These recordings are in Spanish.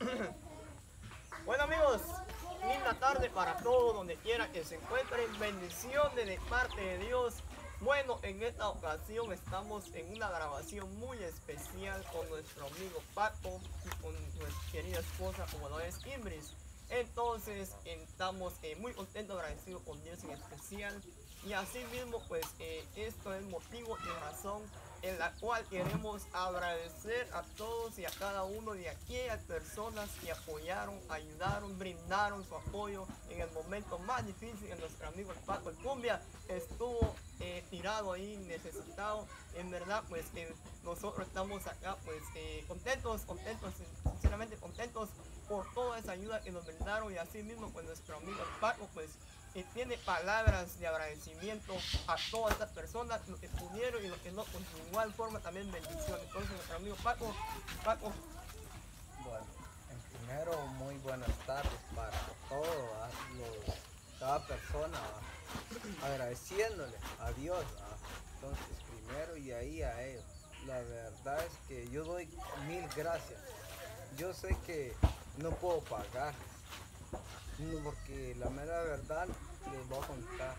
Bueno amigos, linda tarde para todos donde quiera que se encuentren. Bendiciones de parte de Dios. Bueno, en esta ocasión estamos en una grabación muy especial con nuestro amigo Paco y con nuestra querida esposa como lo es Imbris. Entonces estamos muy contentos, agradecidos con Dios en especial. Y así mismo pues esto es motivo y razón en la cual queremos agradecer a todos y a cada uno de aquellas personas que apoyaron, ayudaron, brindaron su apoyo en el momento más difícil en nuestro amigo el Paco el Cumbia estuvo tirado ahí, necesitado. En verdad pues nosotros estamos acá pues contentos, sinceramente contentos por toda esa ayuda que nos brindaron. Y así mismo pues nuestro amigo el Paco pues tiene palabras de agradecimiento a todas estas personas, los que pudieron y los que no, pues de igual forma también bendición. Entonces nuestro amigo Paco. Bueno, en primero, muy buenas tardes para todos, cada persona, agradeciéndole a Dios. Entonces, primero y ahí a ellos. La verdad es que yo doy mil gracias. Yo sé que no puedo pagar, porque la mera verdad les voy a contar.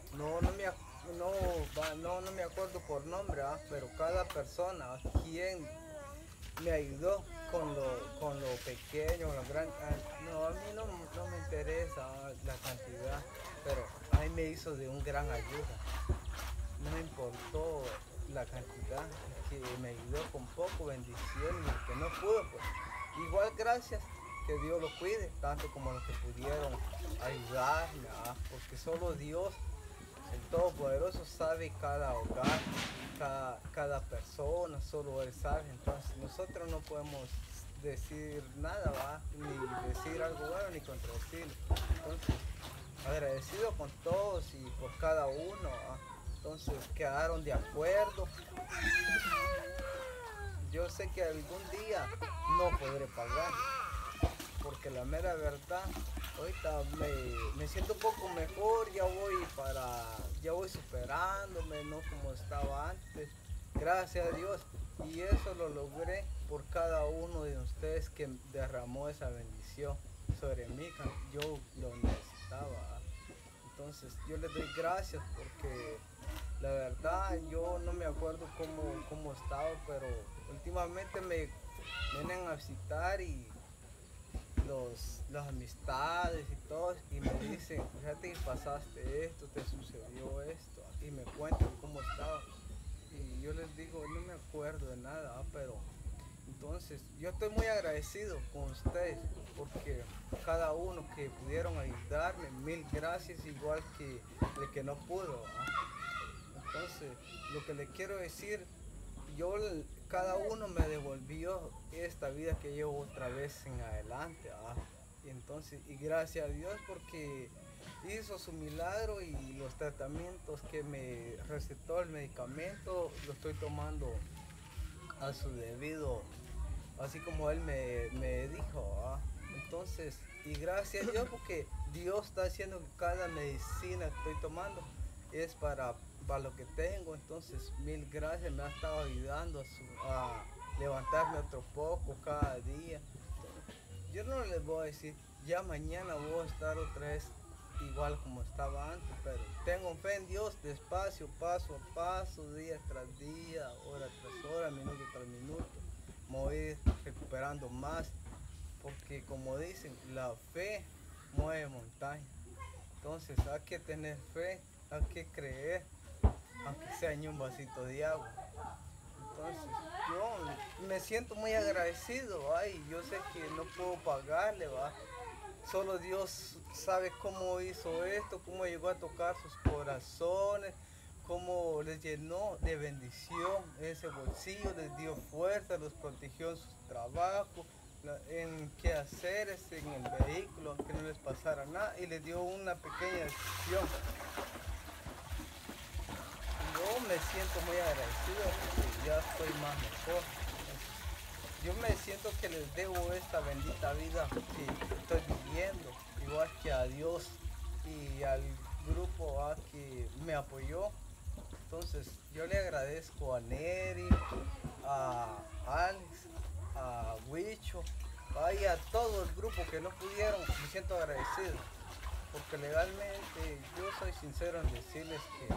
No me acuerdo por nombre, pero cada persona, quien me ayudó con lo pequeño, lo grande. No, a mí no me interesa la cantidad, pero a mí me hizo de un gran ayuda. No me importó la cantidad, que me ayudó con poco, bendición, y el que no pudo, pues igual gracias, que Dios lo cuide, tanto como los que pudieron ayudarme, porque solo Dios, el Todopoderoso, sabe cada hogar, cada persona, solo Él sabe. Entonces nosotros no podemos decir nada, ni decir algo bueno ni contradecirlo. Entonces, agradecido con todos y por cada uno. Entonces quedaron de acuerdo. Yo sé que algún día no podré pagar, porque la mera verdad, ahorita me siento un poco mejor, ya voy superándome, no como estaba antes, gracias a Dios. Y eso lo logré por cada uno de ustedes que derramó esa bendición sobre mí, yo lo necesitaba. Entonces yo les doy gracias, porque la verdad yo no me acuerdo cómo estaba, pero últimamente me vienen a visitar y las amistades y todo, y me dicen, fíjate que pasaste esto, te sucedió esto, y me cuentan cómo estaba. Y yo les digo, no me acuerdo de nada, pero entonces yo estoy muy agradecido con ustedes, porque cada uno que pudieron ayudarme, mil gracias, igual que el que no pudo. Entonces, lo que les quiero decir, cada uno me devolvió esta vida que llevo otra vez en adelante. Y entonces, y gracias a Dios, porque hizo su milagro, y los tratamientos que me recetó, el medicamento, lo estoy tomando a su debido, así como él me dijo. Entonces, y gracias a Dios, porque Dios está haciendo que cada medicina que estoy tomando es para lo que tengo. Entonces, mil gracias, me ha estado ayudando a levantarme otro poco cada día. Yo no les voy a decir, ya mañana voy a estar otra vez igual como estaba antes, pero tengo fe en Dios, despacio, paso a paso, día tras día, hora tras hora, minuto tras minuto, me voy a ir recuperando más, porque como dicen, la fe mueve montaña. Entonces hay que tener fe, hay que creer, aunque sea en un vasito de agua. Entonces yo me siento muy agradecido, y yo sé que no puedo pagarle, solo Dios sabe cómo hizo esto, cómo llegó a tocar sus corazones, cómo les llenó de bendición ese bolsillo, les dio fuerza, los protegió en sus trabajos, en qué hacer, en el vehículo, que no les pasara nada, y les dio una pequeña decisión. Yo me siento muy agradecido, porque ya estoy más mejor. Yo me siento que les debo esta bendita vida que estoy viviendo, igual que a Dios y al grupo que me apoyó. Entonces yo le agradezco a Neri, a Alex, a Huicho, Ay, a todo el grupo que no pudieron, me siento agradecido. Porque legalmente yo soy sincero en decirles que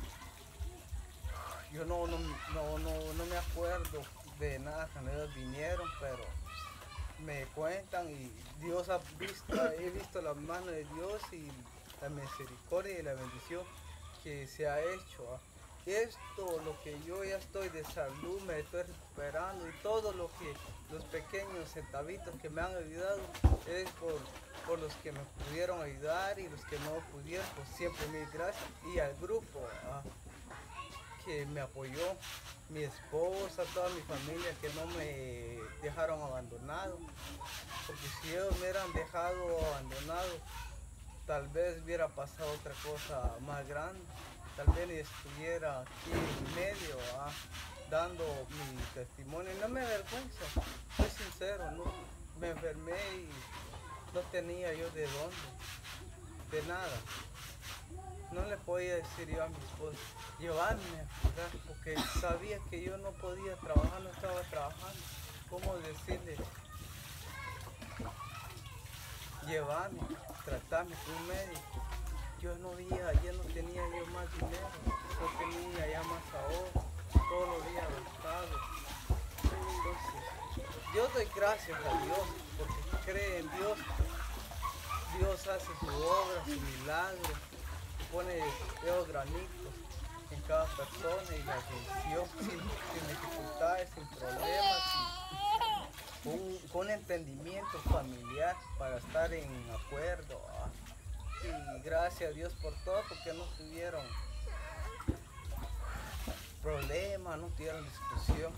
yo no me acuerdo de nada cuando ellos vinieron, pero me cuentan y Dios ha visto, he visto la mano de Dios y la misericordia y la bendición que se ha hecho. Esto, lo que yo ya estoy de salud, me estoy recuperando y todo lo que los pequeños centavitos que me han ayudado es por los que me pudieron ayudar y los que no pudieron, pues siempre mil gracias. Y al grupo que me apoyó, mi esposa, toda mi familia que no me dejaron abandonado, porque si ellos me hubieran dejado abandonado, tal vez hubiera pasado otra cosa más grande. Tal vez estuviera aquí en medio dando mi testimonio. No me avergüenza, soy sincero, ¿no? Me enfermé y no tenía yo de dónde, de nada. No le podía decir yo a mi esposa, llevarme a cuidar, porque sabía que yo no podía trabajar, no estaba trabajando. ¿Cómo decirle? Llevarme, tratarme con un médico. Yo no tenía yo más dinero, no tenía ya más ahorro, todos los días gastado. Entonces, yo doy gracias a Dios, porque cree en Dios. Dios hace su obra, su milagro, pone esos granitos en cada persona y la bendición sin dificultades, sin problemas, con un entendimiento familiar para estar en acuerdo. Y gracias a Dios por todo, porque no tuvieron problemas, no tuvieron discusión.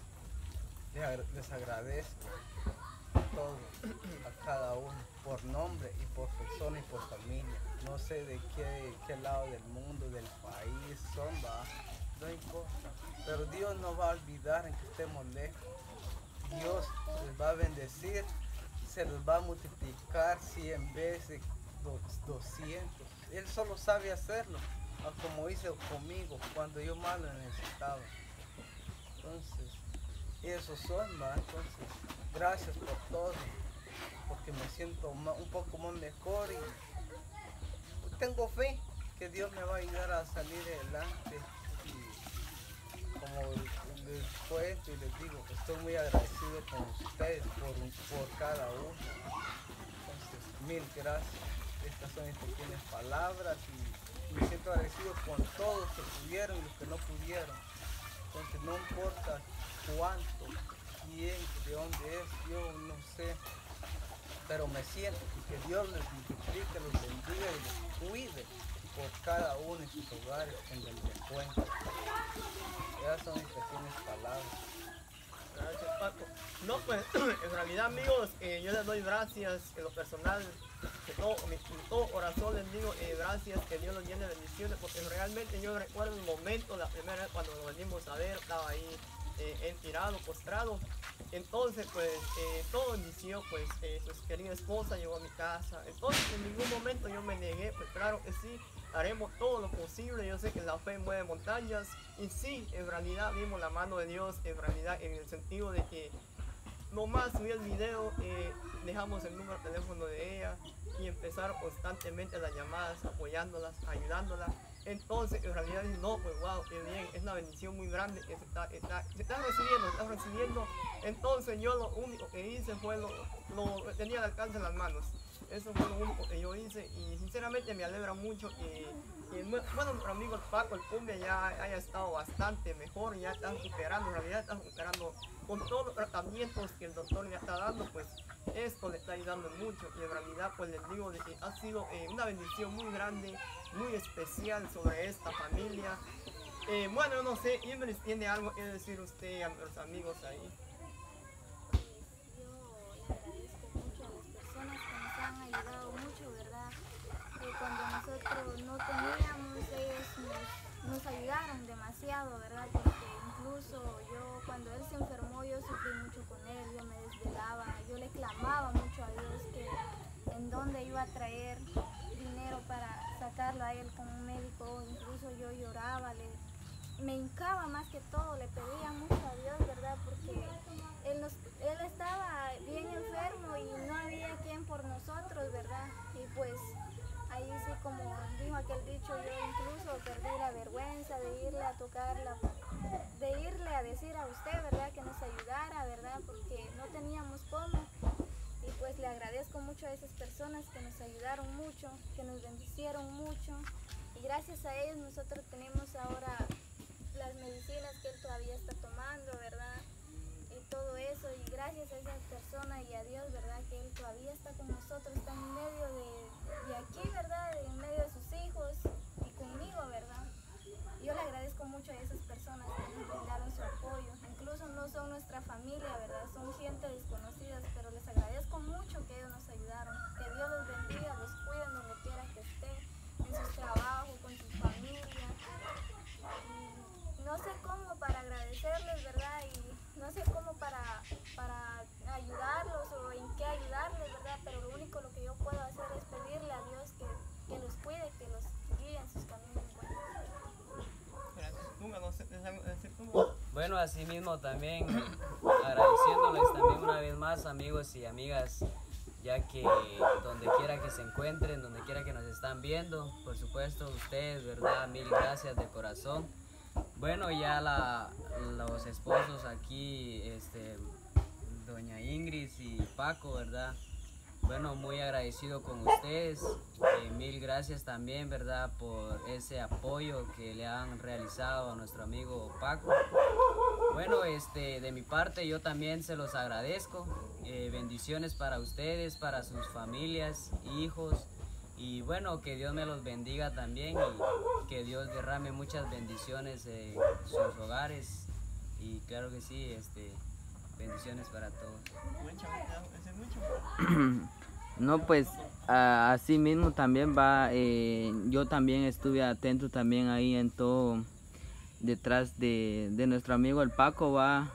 Les agradezco todo a cada uno, por nombre y por persona y por familia. No sé de qué lado del mundo, del país son, no importa. Pero Dios no va a olvidar en que estemos lejos. Dios les va a bendecir, se los va a multiplicar 100 veces, 200. Él solo sabe hacerlo, como hizo conmigo cuando yo más lo necesitaba. Entonces, esos son, entonces, gracias por todo, porque me siento un poco más mejor y tengo fe que Dios me va a ayudar a salir adelante. Y como les cuento y les digo, estoy muy agradecido con ustedes por cada uno. Entonces, mil gracias. Estas son mis pequeñas palabras y me siento agradecido con todos los que pudieron y los que no pudieron. Entonces no importa cuánto, quién, de dónde es, yo no sé, pero me siento que Dios les multiplique, los bendiga y los cuide por cada uno en sus hogares en donde se encuentran. Esas son mis pequeñas palabras. Gracias, Paco. No, pues en realidad, amigos, yo les doy gracias en lo personal, de todo corazón les digo gracias, que Dios los llene de bendiciones, porque realmente yo recuerdo un momento, la primera vez cuando lo venimos a ver, estaba ahí tirado, postrado. Entonces, pues todo inició, pues su querida esposa llegó a mi casa. Entonces, en ningún momento yo me negué, pues claro que sí, haremos todo lo posible. Yo sé que la fe mueve montañas y sí, en realidad vimos la mano de Dios, en realidad en el sentido de que nomás subí el video, dejamos el número de teléfono de ella y empezaron constantemente las llamadas, apoyándolas, ayudándolas. Entonces, en realidad, no, pues wow, qué bien, es una bendición muy grande que se está recibiendo. Entonces, yo lo único que hice fue lo tenía al alcance de las manos. Eso fue lo único que yo hice y sinceramente me alegra mucho que bueno, nuestro amigo Paco, el cumbia, ya haya estado bastante mejor, ya está superando, en realidad está superando con todos los tratamientos que el doctor le está dando, pues esto le está ayudando mucho y en realidad pues les digo de que ha sido una bendición muy grande, muy especial sobre esta familia. Bueno, no sé, Inveris, ¿tiene algo que decir usted a los amigos ahí? Cuando nosotros no teníamos, ellos nos ayudaron demasiado, ¿verdad? Porque incluso yo, cuando él se enfermó, yo sufrí mucho con él, yo me desvelaba, yo le clamaba mucho a Dios que en dónde iba a traer dinero para sacarlo a él con un médico, incluso yo lloraba, me hincaba más que todo, le pedía mucho a Dios, ¿verdad? Porque él estaba bien enfermo y no había quien por nosotros, ¿verdad? Y pues ahí sí, como dijo aquel dicho, yo incluso perdí la vergüenza de irle a tocarla, de irle a decir a usted, ¿verdad? Que nos ayudara, ¿verdad? Porque no teníamos cómo. Y pues le agradezco mucho a esas personas que nos ayudaron mucho, que nos bendicieron mucho. Y gracias a ellos nosotros tenemos ahora las medicinas que él todavía está tomando, ¿verdad? Y todo eso. Y gracias a esas personas y a Dios, ¿verdad? Que él todavía está con nosotros, está en medio de aquí, ¿verdad? En medio de sus hijos y conmigo, ¿verdad? Yo le agradezco mucho a esas personas que nos brindaron su apoyo. Incluso no son nuestra familia, ¿verdad? Son gente desconocida, pero les agradezco mucho que ellos nos ayudaron. Que Dios los bendiga, los cuide donde quiera que estén, en sus trabajos, con sus familias. Y no sé cómo para agradecerles, ¿verdad? Y no sé cómo para ayudarlos o en qué ayudarles, ¿verdad? Pero lo único lo que yo puedo hacer es pedirle a Dios que los cuide, que los guíe en sus caminos buenos. Bueno, así mismo también agradeciéndoles también una vez más, amigos y amigas, ya que donde quiera que se encuentren, donde quiera que nos están viendo, por supuesto ustedes, ¿verdad? Mil gracias de corazón. Bueno, ya los esposos aquí, doña Ingrid y Paco, ¿verdad? Bueno, muy agradecido con ustedes, mil gracias también, ¿verdad? Por ese apoyo que le han realizado a nuestro amigo Paco. Bueno, de mi parte yo también se los agradezco, bendiciones para ustedes, para sus familias, hijos, y bueno, que Dios me los bendiga también y que Dios derrame muchas bendiciones en sus hogares, y claro que sí, bendiciones para todos. No, pues así mismo también va, yo también estuve atento también ahí en todo, detrás de nuestro amigo el Paco, va,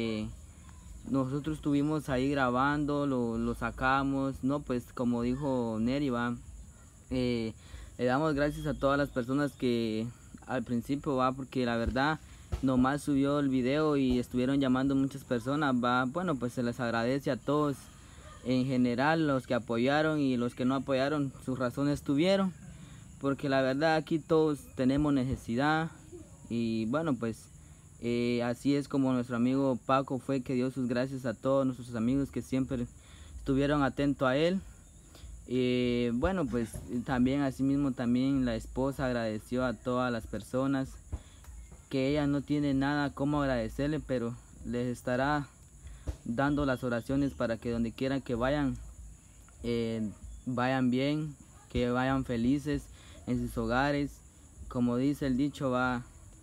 nosotros estuvimos ahí grabando, lo sacamos, no, pues como dijo Neri, va, le damos gracias a todas las personas que al principio, va, porque la verdad nomás subió el video y estuvieron llamando muchas personas, va, bueno, pues se les agradece a todos. En general, los que apoyaron y los que no apoyaron, sus razones tuvieron, porque la verdad aquí todos tenemos necesidad y bueno, pues así es como nuestro amigo Paco fue que dio sus gracias a todos nuestros amigos que siempre estuvieron atentos a él. Bueno, pues también así mismo también la esposa agradeció a todas las personas que ella no tiene nada como agradecerle, pero les estará dando las oraciones para que donde quiera que vayan, vayan bien, que vayan felices en sus hogares. Como dice el dicho, va,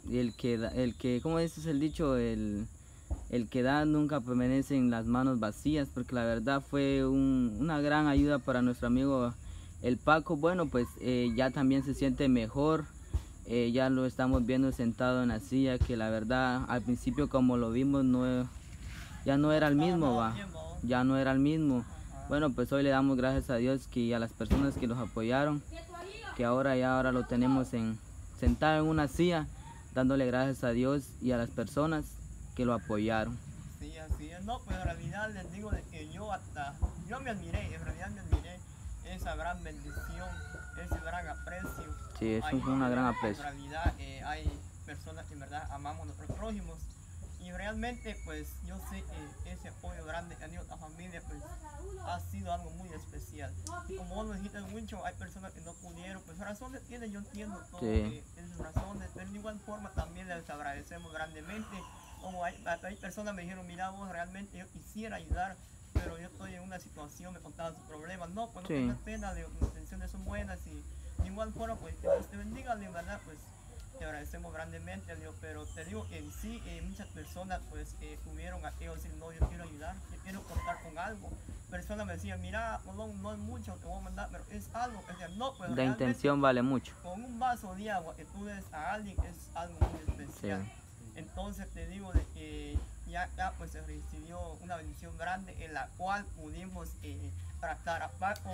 ¿cómo dices el dicho? El que da nunca permanece en las manos vacías, porque la verdad fue una gran ayuda para nuestro amigo el Paco. Bueno, pues ya también se siente mejor, ya lo estamos viendo sentado en la silla, que la verdad al principio como lo vimos ya no era el mismo, va, ya no era el mismo. Bueno, pues hoy le damos gracias a Dios y a las personas que los apoyaron, que ahora lo tenemos sentado en una silla, dándole gracias a Dios y a las personas que lo apoyaron. Sí, así es. No, pues en realidad les digo de que yo me admiré, en realidad me admiré esa gran bendición, ese gran aprecio. Sí, eso es una gran aprecio. En realidad hay personas que en verdad amamos a nuestros prójimos. Y realmente pues yo sé que ese apoyo grande que han tenido la familia pues ha sido algo muy especial. Y como vos lo dijiste mucho, hay personas que no pudieron, pues razones tienen, yo entiendo todo, sí, esas razones, pero de igual forma también les agradecemos grandemente. Como hay personas que me dijeron, mira vos, realmente yo quisiera ayudar, pero yo estoy en una situación, me contaban sus problemas. No, pues no sí, tengas pena, las intenciones son buenas y de igual forma pues que Dios te bendiga, de verdad pues. Te agradecemos grandemente, Dios, pero te digo que en sí muchas personas pues tuvieron aquello decir, no, yo quiero ayudar, yo quiero contar con algo. Personas me decían, mira, no es mucho, te voy a mandar, pero es algo. Decía, no, pues la intención vale mucho. Con un vaso de agua que tú des a alguien es algo muy especial. Sí. Entonces te digo de que ya pues se recibió una bendición grande en la cual pudimos tratar a Paco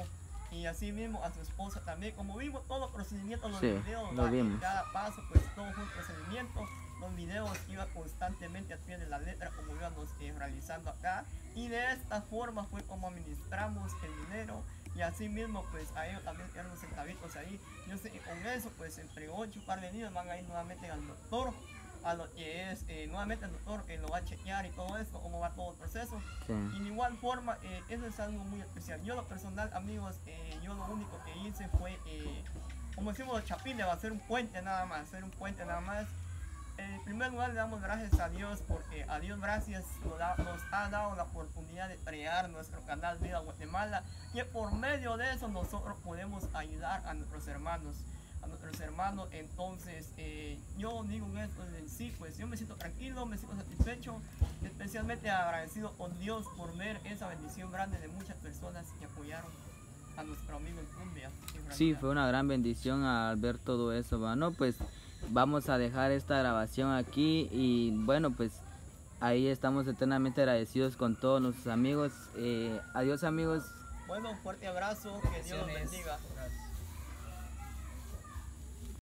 y así mismo a su esposa también. Como vimos todos los procedimientos, los Sí, videos, lo ¿va? vimos. En cada paso, pues todo fue un procedimiento. Los videos iban constantemente al pie de la letra como íbamos realizando acá, y de esta forma fue como administramos el dinero, y así mismo pues a ellos también quedaron los centavitos ahí. Yo sé que con eso pues entre 8 par de días van a ir nuevamente al doctor, a lo que es nuevamente el doctor que lo va a chequear y todo esto, cómo va todo el proceso. Sí. Y de igual forma, eso es algo muy especial. Yo lo personal, amigos, yo lo único que hice fue, como decimos los chapines, va a ser un puente nada más, hacer un puente nada más. En primer lugar le damos gracias a Dios porque a Dios gracias nos ha dado la oportunidad de crear nuestro canal Vida Guatemala, y por medio de eso nosotros podemos ayudar a nuestros hermanos. Entonces yo digo esto en sí, pues yo me siento tranquilo, me siento satisfecho, especialmente agradecido con Dios por ver esa bendición grande de muchas personas que apoyaron a nuestro amigo en Cumbia. Sí, fue una gran bendición al ver todo eso, ¿va? No, pues vamos a dejar esta grabación aquí, y bueno, pues ahí estamos eternamente agradecidos con todos nuestros amigos. Adiós, amigos. Bueno, un fuerte abrazo, que Dios los bendiga. Gracias.